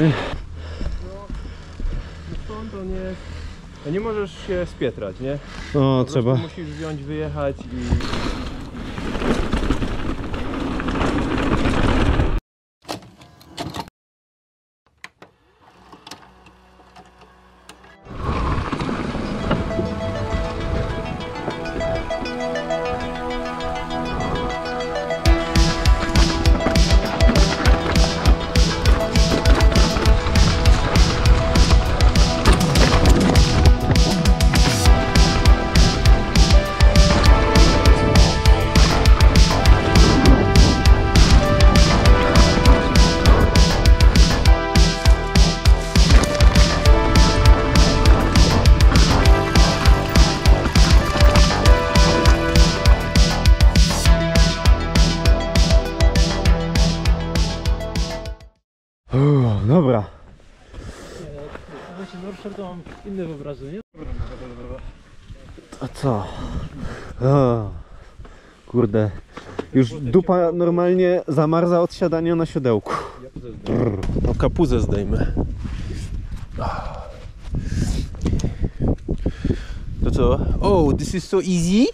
stąd to nie możesz się spietrać, nie? No, trzeba. Musisz wziąć, wyjechać i... Dobra. To mam inne wyobrażenie. A co? O, kurde. Już dupa normalnie zamarza od siadania na siodełku. No kapuzę zdejmę. To co? Oh, this is so easy?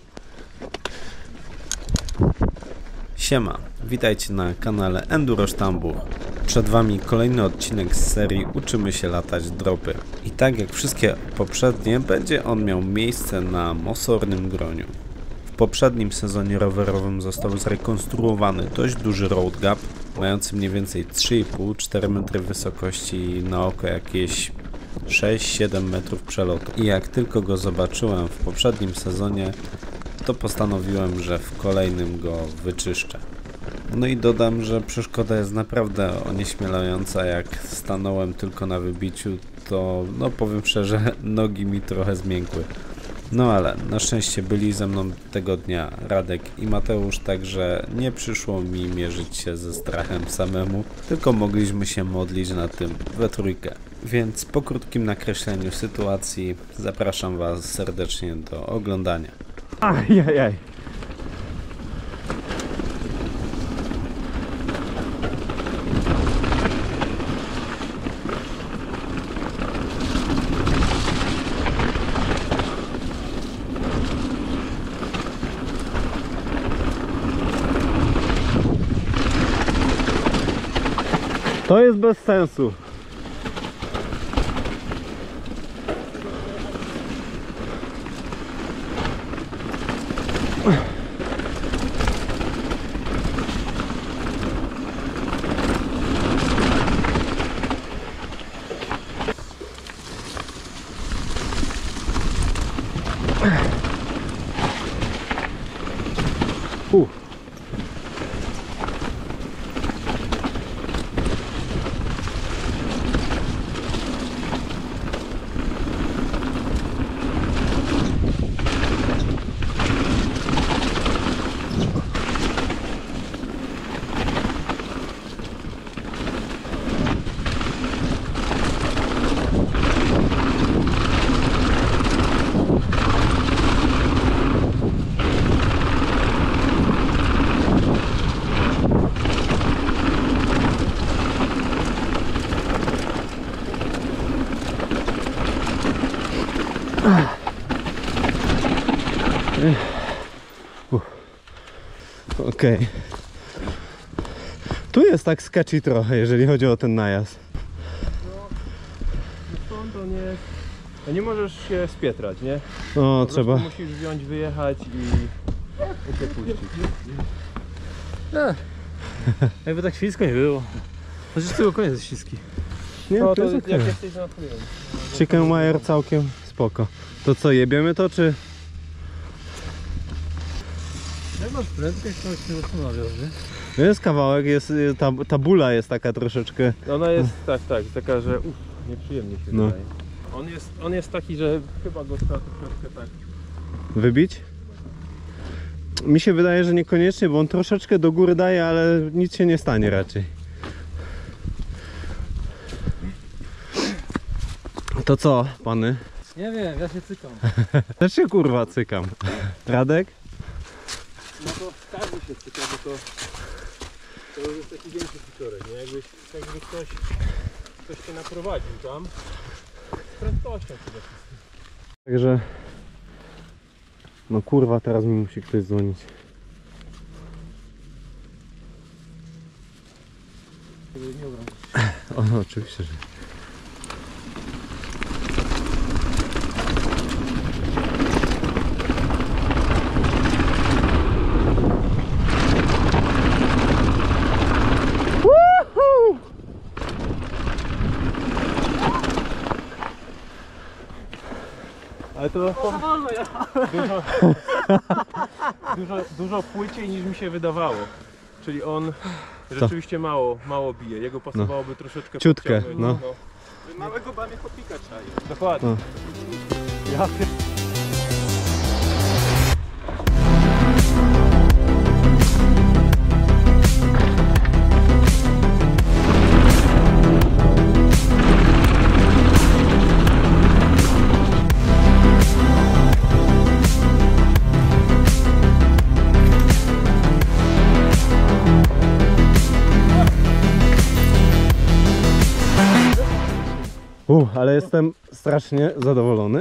Siema, witajcie na kanale Enduro Sztambur. Przed Wami kolejny odcinek z serii Uczymy się latać dropy. I tak jak wszystkie poprzednie, będzie on miał miejsce na Mosornym Groniu. W poprzednim sezonie rowerowym został zrekonstruowany dość duży road gap, mający mniej więcej 3,5-4 metry wysokości, na oko jakieś 6-7 metrów przelotu. I jak tylko go zobaczyłem w poprzednim sezonie, to postanowiłem, że w kolejnym go wyczyszczę. No i dodam, że przeszkoda jest naprawdę onieśmielająca. Jak stanąłem tylko na wybiciu, to no powiem szczerze, nogi mi trochę zmiękły. No ale na szczęście byli ze mną tego dnia Radek i Mateusz, także nie przyszło mi mierzyć się ze strachem samemu, tylko mogliśmy się modlić na tym we trójkę. Więc po krótkim nakreśleniu sytuacji zapraszam Was serdecznie do oglądania. Ajajaj. To jest bez sensu. Okej. Tu jest tak sketchy trochę, jeżeli chodzi o ten najazd. No stąd to nie możesz się spietrać, nie? No, trzeba. Musisz wziąć, wyjechać i się puścić. Jakby tak ślisko nie było. Znaczy tylko koniec jest śliski. Nie, No to to jest jak okej. jesteś na chwilę. Chicken wire całkiem spoko. To co, jebiemy to czy? Jak masz prędkość, to się nie zastanawiasz, nie? Jest kawałek, jest, ta bula jest taka troszeczkę. Ona jest tak, taka, że nieprzyjemnie się No. wydaje. On jest taki, że chyba go trzeba troszeczkę tak. Wybić? Mi się wydaje, że niekoniecznie, bo on troszeczkę do góry daje, ale nic się nie stanie raczej. To co, pany? Nie wiem, ja się cykam. Też się kurwa cykam. Radek? No to każdy się cyka, bo to już jest taki większy ficzorek, nie? Jakby ktoś ktoś się naprowadził tam. Z prędkością przede wszystkim. Także... No kurwa, teraz mi musi ktoś dzwonić. O, no, oczywiście, że... Ale to dużo płyciej niż mi się wydawało. Czyli on rzeczywiście mało bije. Jego pasowałoby troszeczkę Ciutkę, podciągnąć. no. Małego banie chopika trzeba. Dokładnie. No. Ja Ale jestem strasznie zadowolony.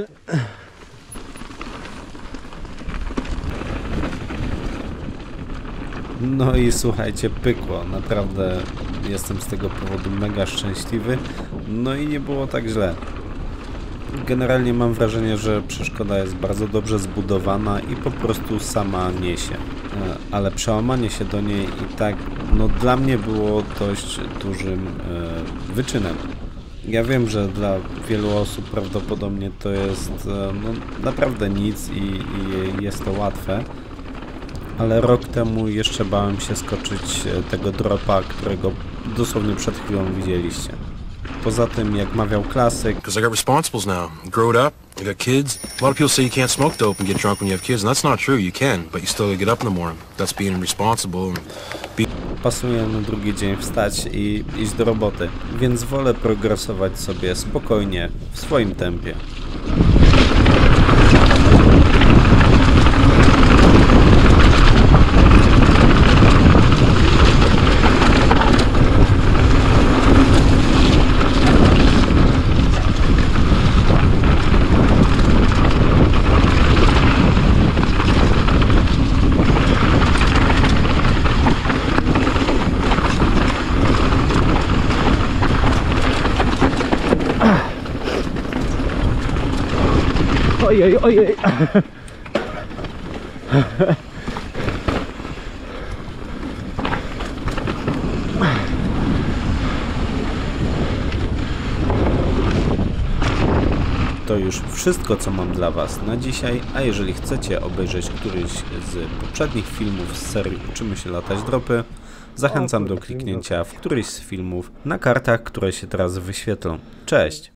No i słuchajcie, pykło. Naprawdę jestem z tego powodu mega szczęśliwy. No i nie było tak źle. Generalnie mam wrażenie, że przeszkoda jest bardzo dobrze zbudowana i po prostu sama niesie. Ale przełamanie się do niej i tak, no dla mnie było dość dużym wyczynem. Ja wiem, że dla wielu osób prawdopodobnie to jest no, naprawdę nic i jest to łatwe. Ale rok temu jeszcze bałem się skoczyć tego dropa, którego dosłownie przed chwilą widzieliście. Poza tym, jak mawiał klasyk, Because I got responsibles now. Growed up, I got kids. A lot of people say you can't smoke dope and get drunk when you have kids, and that's not true. You can, but you still gotta get up in the morning. That's being responsible. And pasuje na drugi dzień wstać i iść do roboty, więc wolę progresować sobie spokojnie, w swoim tempie. Ojej, ojej. To już wszystko, co mam dla Was na dzisiaj, a jeżeli chcecie obejrzeć któryś z poprzednich filmów z serii Uczymy się latać dropy, zachęcam do kliknięcia w któryś z filmów na kartach, które się teraz wyświetlą. Cześć!